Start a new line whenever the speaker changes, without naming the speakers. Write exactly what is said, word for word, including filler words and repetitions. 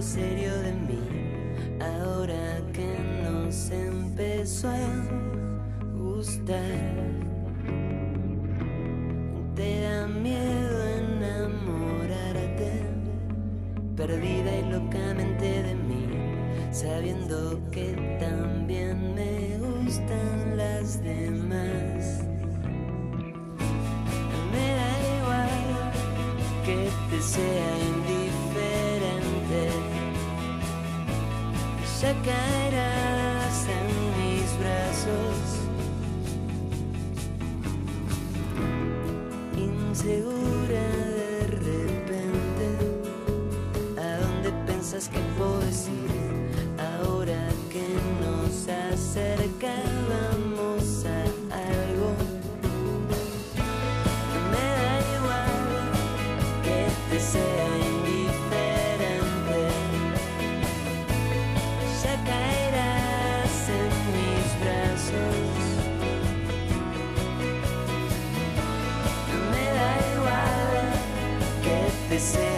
serio de mí, ahora que nos empezó a gustar. Te da miedo enamorarte, perdida y locamente de mí, sabiendo que también me gustan las demás. Me da igual que te sea indiferente, ya caerás en mis brazos. Insegura de repente, ¿a dónde pensás que puedo ir? Ahora que nos acercábamos a algo, me da igual que te sea indiferente, ya caerás en mis brazos. Me da igual que te sea